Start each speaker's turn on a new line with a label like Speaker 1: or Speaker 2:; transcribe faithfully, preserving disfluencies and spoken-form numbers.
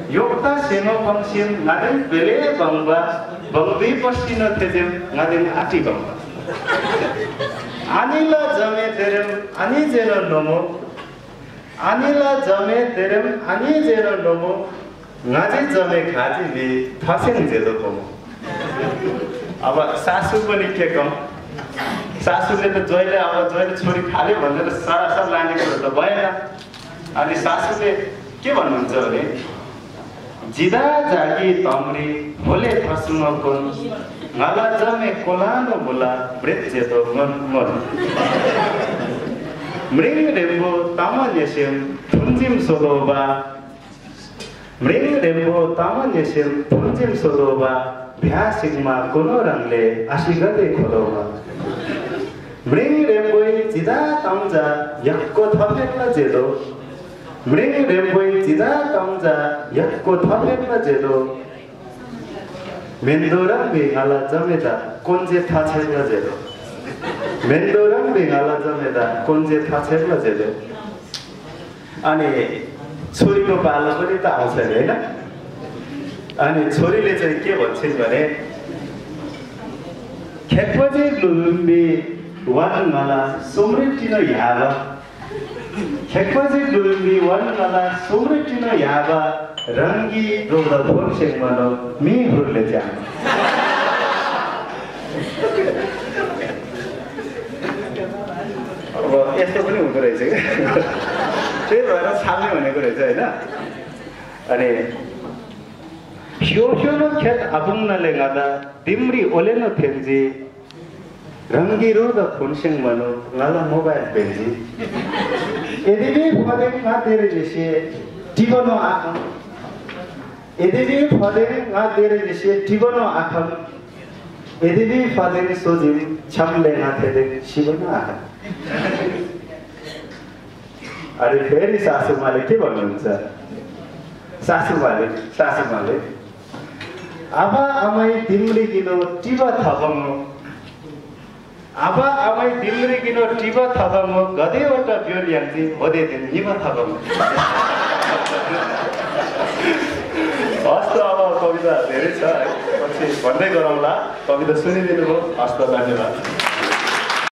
Speaker 1: 욕다 생어 방심 나는 별의 방바 방비 버시너 태잼 나는 아티 방바 아닐라 점에 데름 아니 제너 너무 아닐라 점에 데름 아니 제너 너무 나제 점에 가지비 파생 제도 너무 अब सासू पनि के कम सासूले त जहिले अब जहिले छोरी खाले भनेर सरासर लाने कुरो त भएन अनि सासूले के भन्नुहुन्छ भने जिदा जागी तम्री भोले फसुम कोन ngala jame kolano bola bretje to mon mon mring rembo tamanyesem thunjim sodoba mring rembo tamanyesem thunjim sodoba भ्यासिङमा कुनो रङले आशिगते खोलोमा मृङ रेम्बोइ जिदा तम्जा यक्को थपेक्न जेदो मृङ रेम्बोइ जिदा तम्जा यक्को थपेक्न जेदो मेन्दोरङ बिङाला जमेदा कोन्जे थाछेक्न जेदो मेन्दोरङ बिङाला जमेदा कोन्जे थाछेक्न जेदो अनि छोरीको पालो पनि त आउँछ नि हैन अनि छोरीले चाहिँ के भन्छन् भने खेपजे लुलुम्बी वानमाला सोमृतिन याबा खेपजे लुलुम्बी वानमाला सोमृतिन याबा रंगी रोड फोर्सेङ मनो मिहुरले जान अब यस्तो पनि हुँदो रहेछ के त्यही भएर छाल्ने भनेको रहेछ हैन अनि Shoshono khet abungna lengada dimri oleno thenji rangi roda phonseng mano ngala mobile penji edibi phadeng nga tere jese tibono akham edibi phadeng nga tere jese tibono akham edibi phadeng sojim chamle nga tere shibono akham are feri sasu male ke भन्नुहुन्छ सासु माले सासु माले आबा आमाई दिमरी किनो टिबा थबंगो आबा आमाई दिमरी किनो टिबा थबंगो गदेवटा ब्योल यान्ति होदे दिन निबा थबंगो हस्त अब कविता धेरै छ पछि भन्दै गरौँला कविता सुनिदिनु भयो हस्त धन्यवाद